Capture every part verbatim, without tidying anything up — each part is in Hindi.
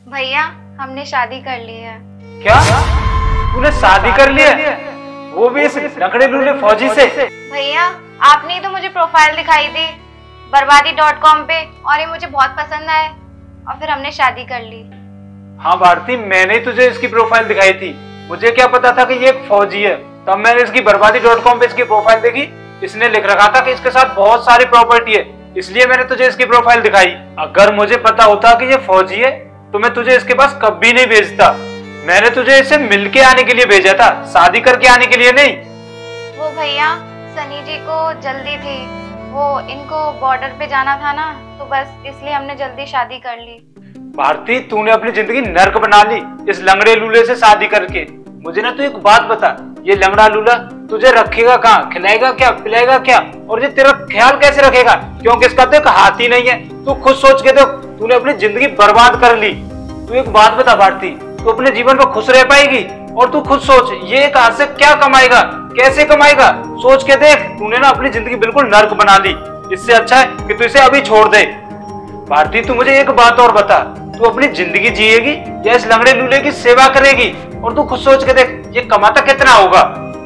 भैया हमने शादी कर ली है। क्या? तूने शादी कर ली है? वो भी इस लकड़े लूले फौजी से? भैया आपने ही तो मुझे प्रोफाइल दिखाई थी बर्बादी डॉट कॉम पे और ये मुझे बहुत पसंद आए और फिर हमने शादी कर ली। हाँ भारती, मैंने ही तुझे इसकी प्रोफाइल दिखाई थी। मुझे क्या पता था कि ये एक फौजी है। तब मैंने इसकी बर्बादी डॉट कॉम पे इसकी प्रोफाइल देखी। इसने लिख रखा था कि इसके साथ बहुत सारी प्रॉपर्टी है, इसलिए मैंने तुझे इसकी प्रोफाइल दिखाई। अगर मुझे पता होता कि ये फौजी है तो मैं तुझे इसके पास कभी नहीं भेजता। मैंने तुझे इसे मिलके आने के लिए भेजा था, शादी करके आने के लिए नहीं। वो भैया सनी जी को जल्दी थी, वो इनको बॉर्डर पे जाना था ना, तो बस इसलिए हमने जल्दी शादी कर ली। भारती, तूने अपनी जिंदगी नर्क बना ली इस लंगड़े लूले से शादी करके। मुझे ना तू एक बात बता, ये लंगड़ा लूला तुझे रखेगा कहाँ, खिलाएगा क्या, पिलाएगा क्या, और ये तेरा ख्याल कैसे रखेगा? क्योंकि इसका तो एक हाथ ही नहीं है। तू खुद सोच के देख, तूने अपनी जिंदगी बर्बाद कर ली। तू एक बात बता भारती, तू अपने जीवन में खुश रह पाएगी? और तू खुद सोच, ये एक हाथ से क्या कमाएगा, कैसे कमाएगा? सोच के देख, तूने ना अपनी जिंदगी बिल्कुल नर्क बना ली। इससे अच्छा है कि तू इसे अभी छोड़ दे। भारती, तू मुझे एक बात और बता, तू अपनी जिंदगी जिएगी या इस लंगड़े लूले की सेवा करेगी? और तू खुद सोच के देख, ये कमाता कितना होगा?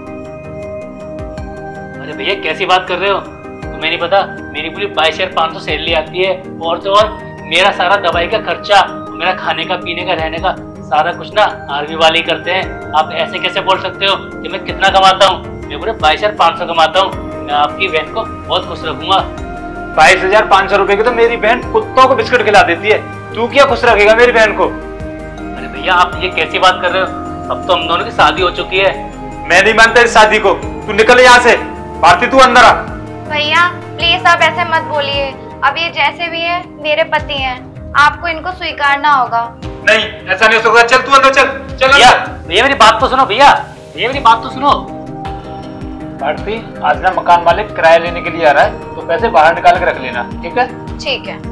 अरे भैया कैसी बात कर रहे हो? तुम्हें नहीं पता मेरी पूरी बाईस हजार पाँच सौ सैलरी आती है, और तो और मेरा सारा दवाई का खर्चा, मेरा खाने का, पीने का, रहने का सारा कुछ ना आर्मी वाले ही करते हैं। आप ऐसे कैसे बोल सकते हो कि मैं कितना कमाता हूँ? मैं पूरे बाईस हजार पाँच सौ कमाता हूँ। मैं आपकी बहन को बहुत खुश रखूंगा। बाईस हजार पाँच सौ रुपए की तो मेरी बहन कुत्तों को बिस्किट खिला देती है, तू क्या खुश रखेगा मेरी बहन को? अरे भैया आप ये कैसी बात कर रहे हो? अब तो हम दोनों की शादी हो चुकी है। मैं नहीं मानता इस शादी को, तू निकल यहाँ से। भारती, तू अंदर आ। भैया प्लीज आप ऐसे मत बोलिए, अब ये जैसे भी है मेरे पति हैं, आपको इनको स्वीकारना होगा। नहीं, ऐसा नहीं हो सकता। चल तू अंदर चल। चल भैया भैया मेरी बात तो सुनो, भैया भैया मेरी बात तो सुनो। भारती, आज ना मकान मालिक किराया लेने के लिए आ रहा है, तो पैसे बाहर निकाल के रख लेना, ठीक है? ठीक है।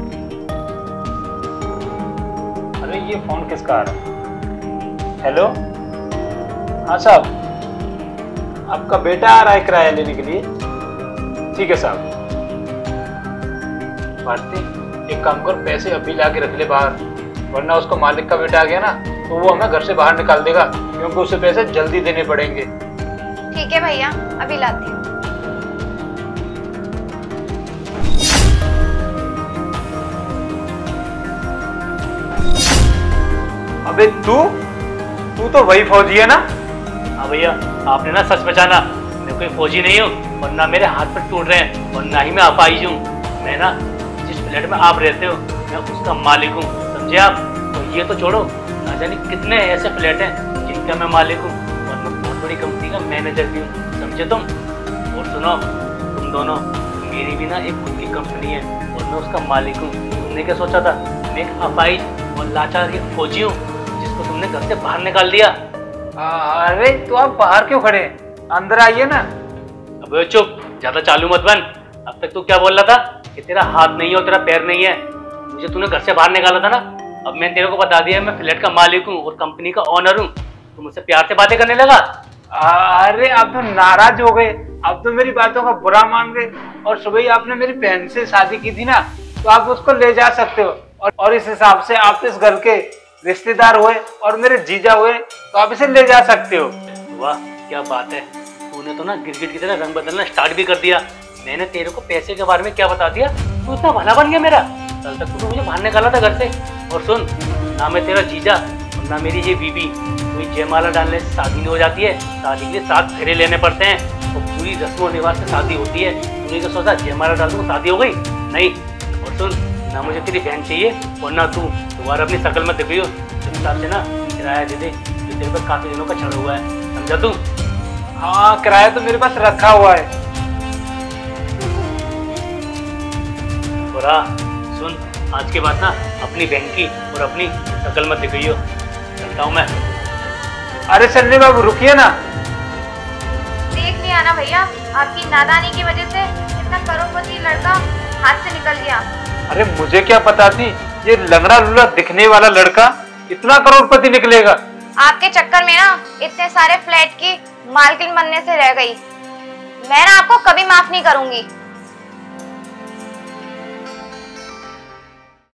अरे ये फोन किसका आ रहा है? हेलो, हाँ साहब, आपका बेटा आ रहा है किराया लेने के लिए। ठीक है साहब। भारती, एक काम कर, पैसे अभी ला के रख ले बाहर, वरना उसको मालिक का बेटा आ गया ना तो वो हमें घर से बाहर निकाल देगा, क्योंकि उसे पैसे जल्दी देने पड़ेंगे। ठीक है भैया, अभी लाती हूँ। अबे तू तू तो वही फौजी है ना? हाँ भैया, आपने ना सच पहचाना। मैं कोई फौजी नहीं हूँ, और ना मेरे हाथ पर टूट रहे हैं, और ना ही मैं अपाहिज हूँ। मैं ना जिस फ्लैट में आप रहते हो मैं उसका मालिक हूँ, समझे आप? तो ये तो छोड़ो, ना जाने कितने ऐसे फ्लैट हैं जिनका मैं मालिक हूँ, और मैं बहुत बड़ी कंपनी का मैनेजर भी हूँ, समझे तुम? और सुनो, तुम दोनों, मेरी भी ना एक खुद की कंपनी है और मैं उसका मालिक हूँ। तुमने क्या सोचा था मैं एक अपाहिज और लाचार एक फौजी हूँ जिसको तुमने घर से बाहर निकाल दिया? अरे तो आप बाहर क्यों खड़े हैं? अंदर आइए ना। अब चुप, ज्यादा चालू मत बन। अब तक तू क्या बोल रहा था कि तेरा हाथ नहीं है और तेरा पैर नहीं है? मुझे तूने घर से बाहर निकाला था ना, अब मैंने तेरे को बता दिया मैं फ्लैट का मालिक हूँ और कंपनी का ओनर हूँ। तू मुझसे प्यार से बातें करने लगा। अरे आप तो नाराज हो गए, अब तो मेरी बातों का बुरा मान गए। और सुबह ही आपने मेरी बहन से शादी की थी ना, तो आप उसको ले जा सकते हो। और, और इस हिसाब से आप इस घर के रिश्तेदार हुए और मेरे जीजा हुए, तो आप इसे ले जा सकते हो। वाह क्या बात है, तूने तो ना गिरगिट की तरह रंग बदलना स्टार्ट भी कर दिया। मैंने तेरे को पैसे के बारे में क्या बता दिया, तू इतना भला बन गया मेरा। कल तक तू मुझे बाहर निकाला था घर से। और सुन, ना मैं तेरा जीजा और ना मेरी ये बीबी, कोई जयमाला डालने से शादी नहीं हो जाती है। शादी के लिए सात फेरे लेने पड़ते हैं और पूरी रस्म और रिवाज से शादी होती है। तूने क्या सोचा जयमाला डाल दूँ शादी हो गई? नहीं। और सुन, ना मुझे तेरी बहन चाहिए और ना तू दोबारा अपनी शकल में दिखी हो। हिसाब से ना किराया दे दे, जो तेरे पर काफी दिनों का चढ़ा हुआ है, समझा तू? हाँ, किराया तो मेरे पास रखा हुआ है। बुरा सुन, आज के बाद ना अपनी बहन की और अपनी शकल मत दिखाई हो। चलता हूँ मैं। अरे सन्नी बाबू रुकिए ना। देख लिया ना भैया, आपकी नादानी की वजह से इतना करोड़पति लड़का हाथ से निकल गया। अरे मुझे क्या पता थी ये लंगड़ा लूला दिखने वाला लड़का इतना करोड़पति निकलेगा। आपके चक्कर में ना इतने सारे फ्लैट की मालकिन बनने से रह गई। मैं ना आपको कभी माफ नहीं करूंगी।